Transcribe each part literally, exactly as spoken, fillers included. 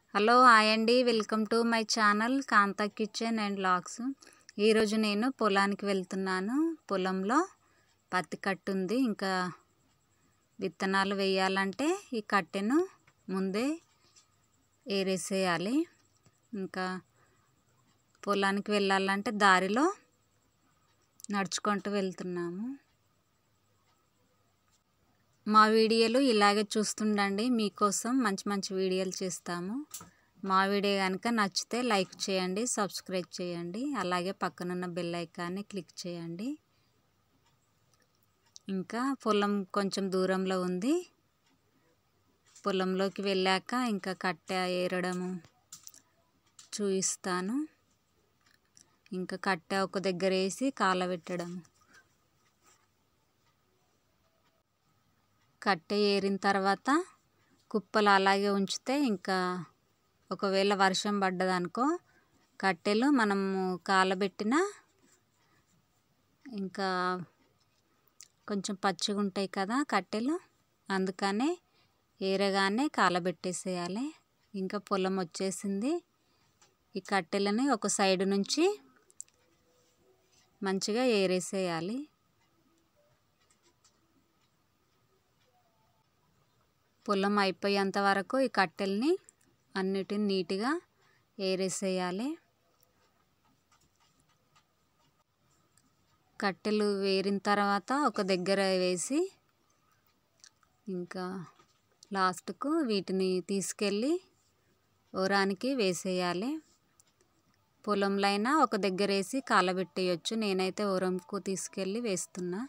Hello hi అండి, welcome to my channel Kantha kitchen and vlogs. ఈరోజు నేను పొలానికి వెళ్తున్నాను. పొలంలో పత్తి కట్టు ఉంది. ఇంకా విత్తనాలు వేయాలంటే ఈ కట్టెను ముందే ఏరేసేయాలి. ఇంకా పొలానికి వెళ్ళాలంటే దారిలో నడుచుకుంటూ వెళ్తున్నాము. మా వీడియోలు ఇలాగే చూస్తుండండి. మీకోసం మంచి మంచి వీడియోలు చేస్తాము. మా వీడియో కనుక నచ్చితే లైక్ చేయండి, సబ్స్క్రైబ్ చేయండి, అలాగే పక్కనున్న బెల్ ఐకాన్ని క్లిక్ చేయండి. ఇంకా పొలం కొంచెం దూరంలో ఉంది. పొలంలోకి వెళ్ళాక ఇంకా కట్టె ఏరడము చూపిస్తాను. ఇంకా కట్టె ఒక దగ్గర వేసి కాలబెట్టడం. కట్టె ఏరిన తర్వాత కుప్పలు అలాగే ఉంచితే ఇంకా ఒకవేళ వర్షం పడ్డదనుకో కట్టెలు మనము కాలబెట్టిన ఇంకా కొంచెం పచ్చిగా ఉంటాయి కదా కట్టెలు, అందుకనే ఏరగానే కాలబెట్టేసేయాలి. ఇంకా పొలం వచ్చేసింది. ఈ కట్టెలని ఒక సైడు నుంచి మంచిగా ఏరేసేయాలి. పొలం అయిపోయేంత వరకు ఈ కట్టెల్ని అన్నిటిని నీట్గా ఏరేసేయాలి. కట్టెలు వేరిన తర్వాత ఒక దగ్గర వేసి ఇంకా లాస్ట్కు వీటిని తీసుకెళ్ళి ఓరానికి వేసేయాలి. పొలంలో అయినా ఒక దగ్గర వేసి కాలబెట్టేయచ్చు. నేనైతే ఓరంకు తీసుకెళ్ళి వేస్తున్నా.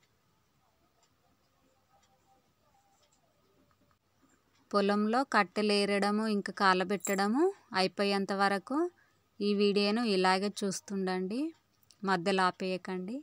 పొలంలో కట్టెలు ఏరడము ఇంకా కాలబెట్టడము అయిపోయేంత వరకు ఈ వీడియోను ఇలాగే చూస్తుండండి, మధ్యలో ఆపేయకండి.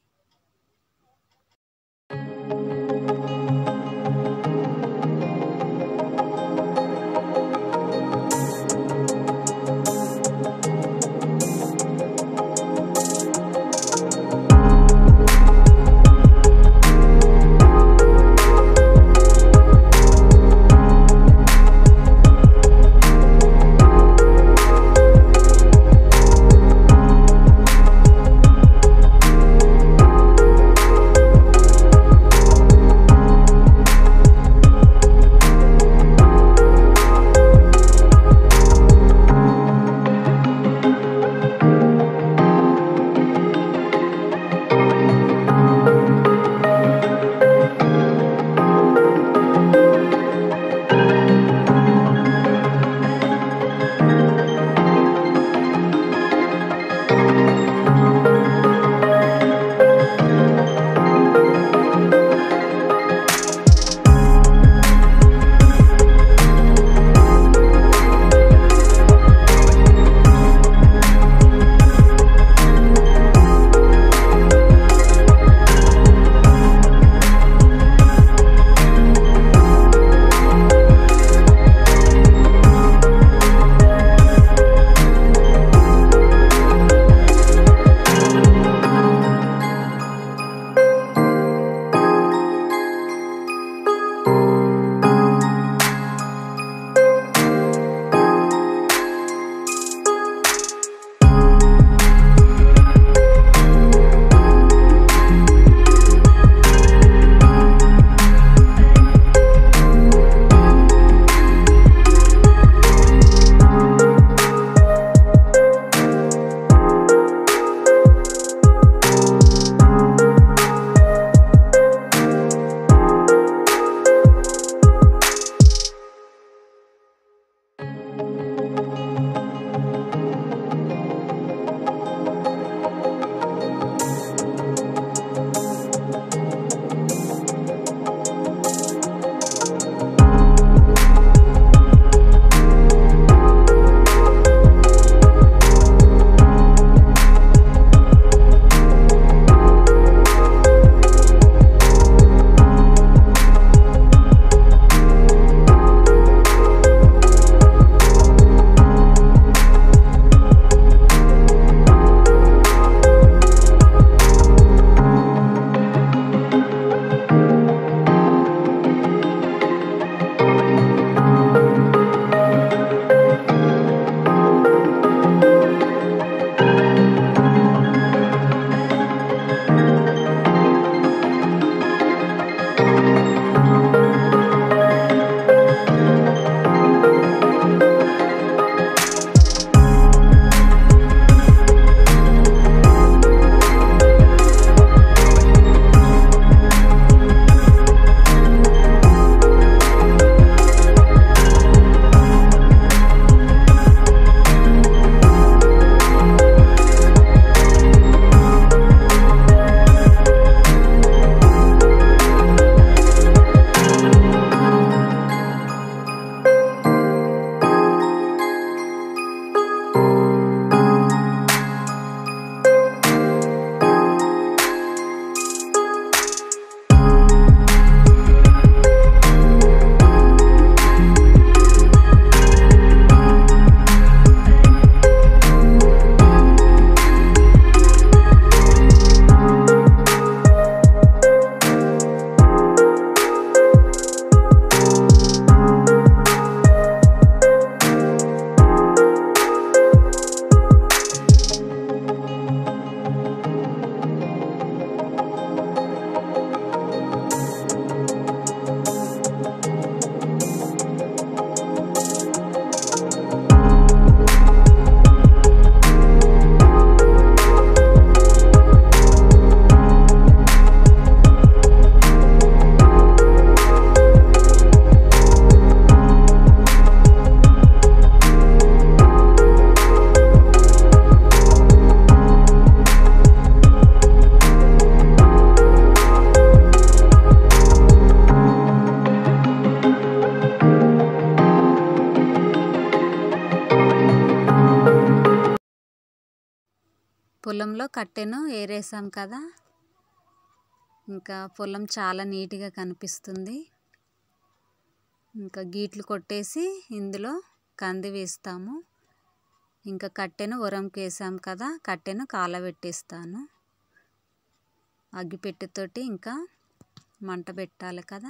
పొలంలో కట్టెను ఏరేసాం కదా, ఇంకా పొలం చాలా నీట్గా కనిపిస్తుంది. ఇంకా గీట్లు కొట్టేసి ఇందులో కంది వేస్తాము. ఇంకా కట్టెను ఉరంకి వేసాం కదా, కట్టెను కాలబెట్టేస్తాను. అగ్గిపెట్టెతోటి ఇంకా మంట పెట్టాలి కదా.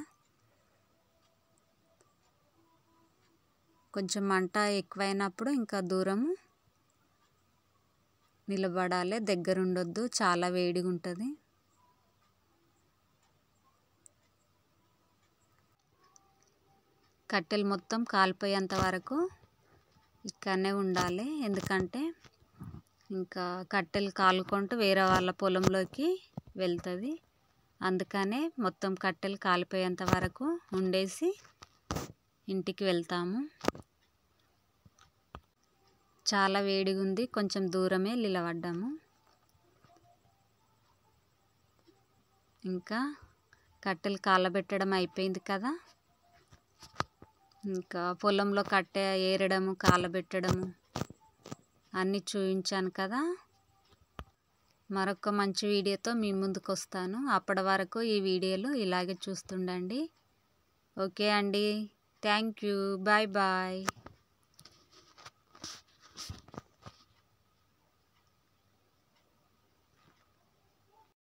కొంచెం మంట ఎక్కువైనప్పుడు ఇంకా దూరము నిలబడాలి, దగ్గర ఉండొద్దు, చాలా వేడిగా ఉంటుంది. కట్టెలు మొత్తం కాలిపోయేంత వరకు ఇక్కడనే ఉండాలి. ఎందుకంటే ఇంకా కట్టెలు కాలుకుంటూ వేరే వాళ్ళ పొలంలోకి వెళ్తుంది. అందుకనే మొత్తం కట్టెలు కాలిపోయేంత వరకు ఉండేసి ఇంటికి వెళ్తాము. చాలా వేడిగా ఉంది, కొంచెం దూరమే నిలబడ్డాము. ఇంకా కట్టెలు కాలబెట్టడం అయిపోయింది కదా. ఇంకా పొలంలో కట్టె ఏరడము, కాలబెట్టడము అన్నీ చూపించాను కదా. మరొక మంచి వీడియోతో మీ ముందుకు వస్తాను. అప్పటి వరకు ఈ వీడియోలు ఇలాగే చూస్తుండండి. ఓకే అండి, థ్యాంక్ యూ, బాయ్ బాయ్.